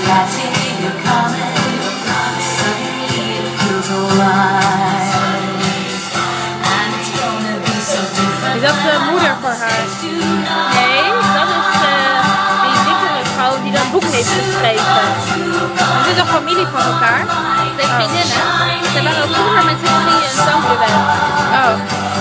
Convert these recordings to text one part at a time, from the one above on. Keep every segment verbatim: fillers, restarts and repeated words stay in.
Is dat de moeder voor haar? Nee, dat is uh, die dikke vrouw die dat boek heeft geschreven. Is dit een familie van elkaar? Twee vriendinnen. Ze waren ook vroeger met z'n drieën een zangduet. Oh.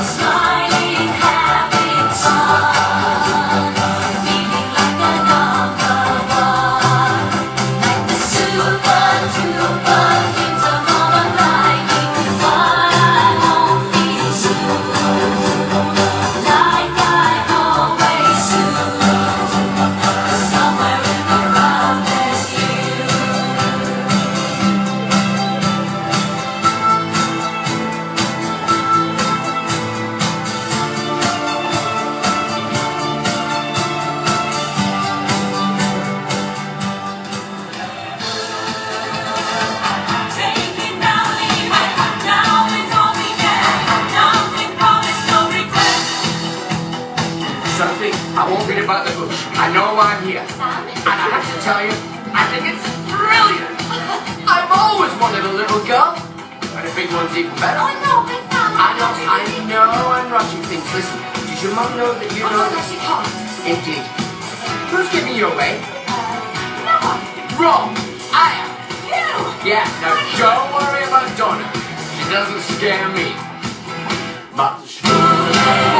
Sophie, I won't beat about the bush. I know why I'm here. And I have to tell you, I think it's brilliant. I've always wanted a little girl. But a big one's even better. Oh no, but Sam, I know, I know I'm rushing things. Listen, does your mum know that you oh, know no, no, that? she can't. Indeed. Who's giving you away? Uh, no one. Wrong. I am. You. Yeah, now don't worry about Donna. She doesn't scare me. But